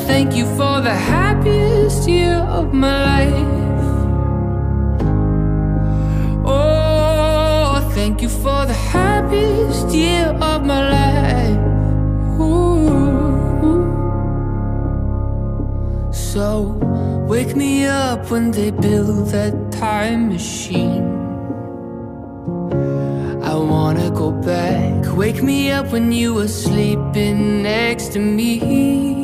thank you for the happiest year of my life. Oh, thank you for the happiest year of my life. Ooh. So wake me up when they build that time machine. I wanna go back. Wake me up when you were sleeping next to me.